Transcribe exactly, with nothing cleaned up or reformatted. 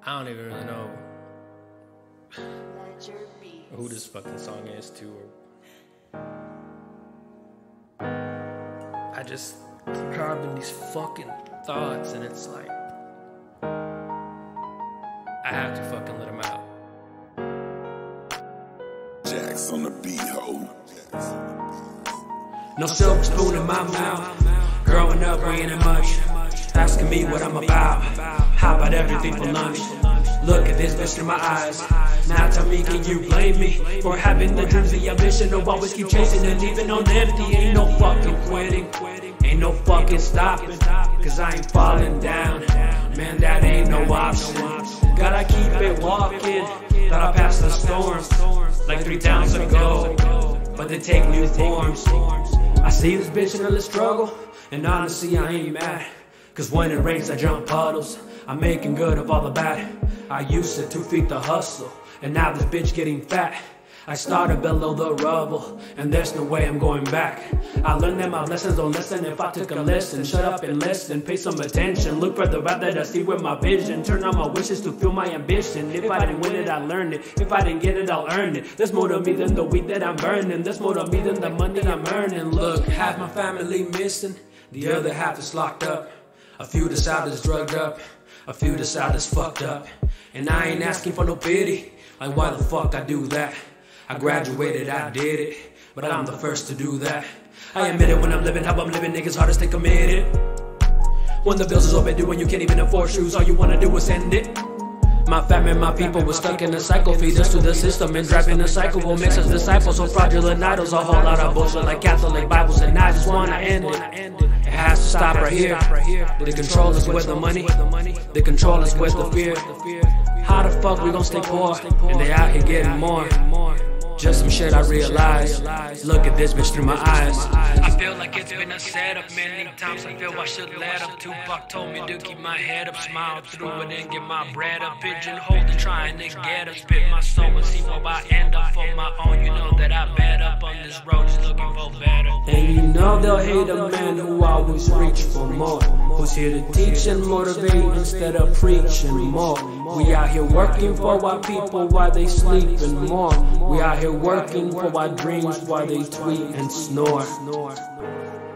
I don't even really know who this fucking song is to. Or I just keep having these fucking thoughts, and it's like I have to fucking let them out. Jax on the beat, ho. No silver spoon in my mouth. Growing up, we ain't much. Asking me what I'm about. How about everything for lunch? Look at this bitch in my eyes. Now tell me, can you blame me for having the dreams, the ambition to always keep chasing and leaving on empty? Ain't no fucking quitting, ain't no fucking stopping, cause I ain't falling down. Man, that ain't no option. Gotta keep it walking. Thought I passed the storms like three towns ago, but they take new forms. I see this bitch in a little struggle, and honestly I ain't mad, cause when it rains I jump puddles. I'm making good of all the bad. I used to two feet the hustle, and now this bitch getting fat. I started below the rubble, and there's no way I'm going back. I learned that my lessons don't listen. If I took a listen, shut up and listen, pay some attention. Look further out that I see with my vision. Turn on my wishes to fuel my ambition. If I didn't win it, I learned it. If I didn't get it, I'll earn it. There's more to me than the weed that I'm burning. There's more to me than the money I'm earning. Look, half my family missing, the other half is locked up. A few decide is drugged up, a few decide is fucked up. And I ain't asking for no pity, like why the fuck I do that? I graduated, I did it, but I'm the first to do that. I admit it when I'm living how I'm living, niggas hard to stay committed. When the bills is overdue and you can't even afford shoes, all you wanna do is end it. My family and my people were stuck in a cycle, feed us to the system and driving the cycle will makes us disciples. So fraudulent idols, a whole lot of bullshit like Catholic Bibles, and I just wanna end it. It has to stop right here. The control is with the money, the control is with the fear. How the fuck we gon' stay poor, and they out here getting more? Just some shit I realize. Look at this bitch through my eyes. I feel like it's been a setup many times. I feel I should let up. Tupac told me to keep my head up, smile through it and get my bread up. Pigeonholed and trying to get up. Spit my soul and see where I end up for my own. You know that I bet up on this road just looking for better. And you know they'll hate a man who always reach for more, who's here to teach and motivate instead of preaching more. We out here working for our people while they sleeping more. We out here working for our dreams while they tweet and snore.